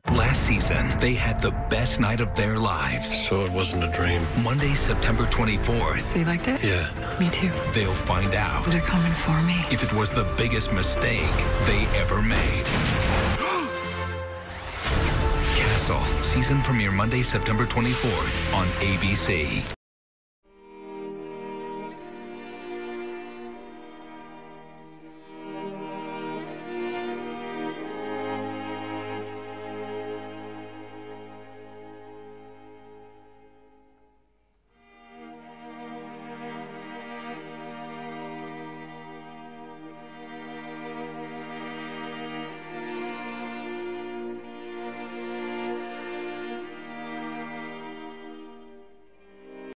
Last season, they had the best night of their lives. So it wasn't a dream. Monday, September 24th. So you liked it? Yeah. Me too. They'll find out They're coming for me. if it was the biggest mistake they ever made. Castle, season premiere Monday, September 24th on ABC.